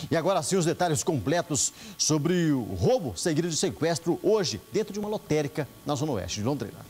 E agora sim os detalhes completos sobre o roubo seguido de sequestro hoje dentro de uma lotérica na zona oeste de Londrina.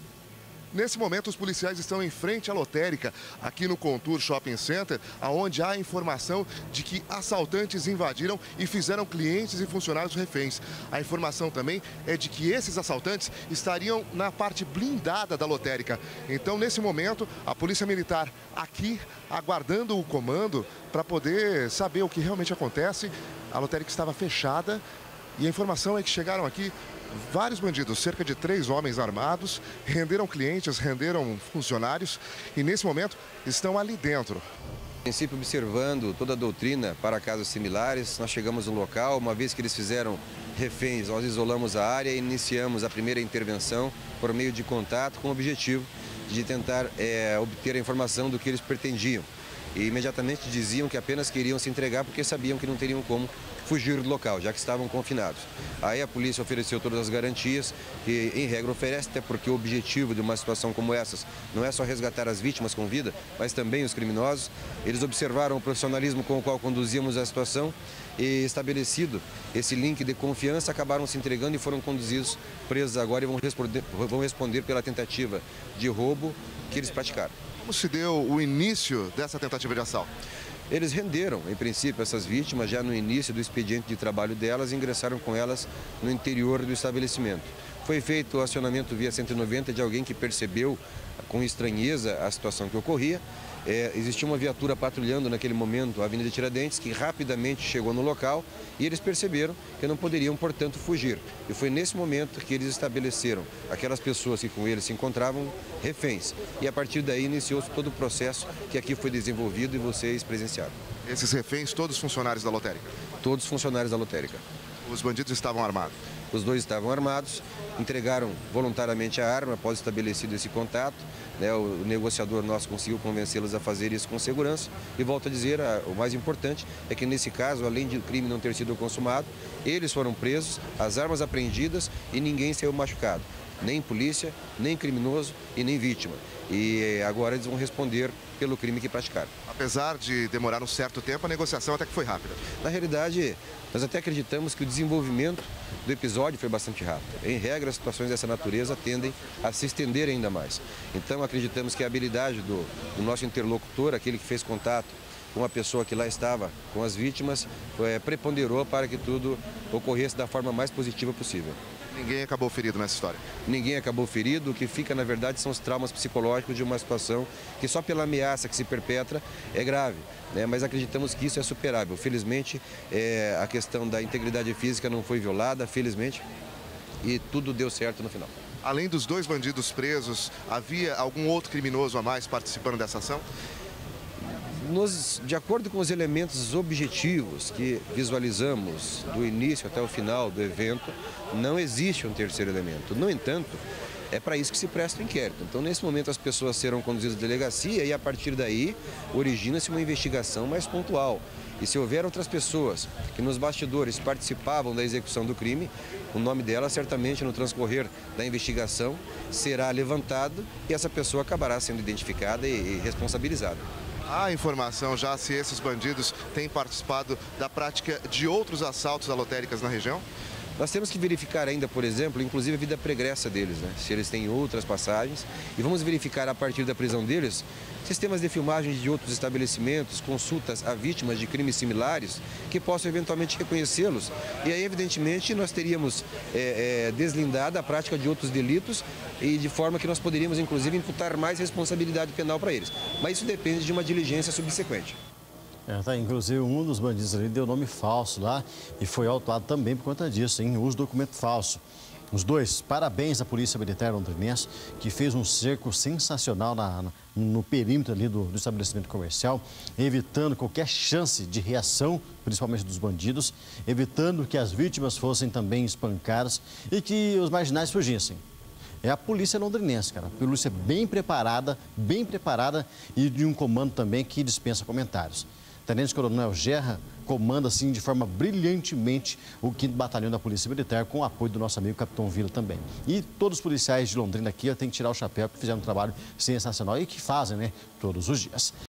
Nesse momento, os policiais estão em frente à lotérica, aqui no Contour Shopping Center, onde há informação de que assaltantes invadiram e fizeram clientes e funcionários reféns. A informação também é de que esses assaltantes estariam na parte blindada da lotérica. Então, nesse momento, a Polícia Militar aqui, aguardando o comando para poder saber o que realmente acontece. A lotérica estava fechada e a informação é que chegaram aqui vários bandidos, cerca de 3 homens armados, renderam clientes, renderam funcionários e nesse momento estão ali dentro. A princípio, observando toda a doutrina para casos similares, nós chegamos no local, uma vez que eles fizeram reféns, nós isolamos a área e iniciamos a primeira intervenção por meio de contato com o objetivo de tentar obter a informação do que eles pretendiam. E imediatamente diziam que apenas queriam se entregar porque sabiam que não teriam como fugir do local, já que estavam confinados. Aí a polícia ofereceu todas as garantias que, em regra, oferece, até porque o objetivo de uma situação como essas não é só resgatar as vítimas com vida, mas também os criminosos. Eles observaram o profissionalismo com o qual conduzíamos a situação e, estabelecido esse link de confiança, acabaram se entregando e foram conduzidos presos agora e vão responder pela tentativa de roubo que eles praticaram. Como se deu o início dessa tentativa de assalto? Eles renderam, em princípio, essas vítimas já no início do expediente de trabalho delas e ingressaram com elas no interior do estabelecimento. Foi feito o acionamento via 190 de alguém que percebeu com estranheza a situação que ocorria. Existia uma viatura patrulhando naquele momento a Avenida Tiradentes, que rapidamente chegou no local e eles perceberam que não poderiam, portanto, fugir. E foi nesse momento que eles estabeleceram aquelas pessoas que com eles se encontravam reféns. E a partir daí iniciou-se todo o processo que aqui foi desenvolvido e vocês presenciaram. Esses reféns, todos funcionários da lotérica? Todos funcionários da lotérica. Os bandidos estavam armados? Os dois estavam armados, entregaram voluntariamente a arma após estabelecido esse contato. O negociador nosso conseguiu convencê-los a fazer isso com segurança. E volto a dizer, o mais importante é que nesse caso, além de o crime não ter sido consumado, eles foram presos, as armas apreendidas e ninguém saiu machucado. Nem polícia, nem criminoso e nem vítima. E agora eles vão responder pelo crime que praticaram. Apesar de demorar um certo tempo, a negociação até que foi rápida. Na realidade, nós até acreditamos que o desenvolvimento do episódio foi bastante rápido. Em regra, as situações dessa natureza tendem a se estender ainda mais. Então, acreditamos que a habilidade do nosso interlocutor, aquele que fez contato com a pessoa que lá estava com as vítimas, preponderou para que tudo ocorresse da forma mais positiva possível. Ninguém acabou ferido nessa história? Ninguém acabou ferido. O que fica, na verdade, são os traumas psicológicos de uma situação que só pela ameaça que se perpetra é grave, né? Mas acreditamos que isso é superável. Felizmente, a questão da integridade física não foi violada, felizmente, e tudo deu certo no final. Além dos 2 bandidos presos, havia algum outro criminoso a mais participando dessa ação? De acordo com os elementos objetivos que visualizamos do início até o final do evento, não existe um terceiro elemento. No entanto, é para isso que se presta o inquérito. Então, nesse momento, as pessoas serão conduzidas à delegacia e, a partir daí, origina-se uma investigação mais pontual. E se houver outras pessoas que nos bastidores participavam da execução do crime, o nome dela certamente no transcorrer da investigação será levantado e essa pessoa acabará sendo identificada e responsabilizada. Há informação já se esses bandidos têm participado da prática de outros assaltos a lotéricas na região? Nós temos que verificar ainda, por exemplo, inclusive a vida pregressa deles, né? Se eles têm outras passagens. E vamos verificar a partir da prisão deles sistemas de filmagem de outros estabelecimentos, consultas a vítimas de crimes similares que possam eventualmente reconhecê-los. E aí, evidentemente, nós teríamos deslindado a prática de outros delitos e de forma que nós poderíamos, inclusive, imputar mais responsabilidade penal para eles. Mas isso depende de uma diligência subsequente. Inclusive, um dos bandidos ali deu nome falso lá e foi autuado também por conta disso, hein? Uso de documento falso. Os dois, parabéns à Polícia Militar londrinense, que fez um cerco sensacional no perímetro ali do estabelecimento comercial, evitando qualquer chance de reação, principalmente dos bandidos, evitando que as vítimas fossem também espancadas e que os marginais fugissem. É a polícia londrinense, cara. A polícia bem preparada e de um comando também que dispensa comentários. Tenente Coronel Gerra comanda assim de forma brilhantemente o 5º Batalhão da Polícia Militar, com o apoio do nosso amigo Capitão Vila também. E todos os policiais de Londrina aqui têm que tirar o chapéu, porque fizeram um trabalho sensacional e que fazem, né, todos os dias.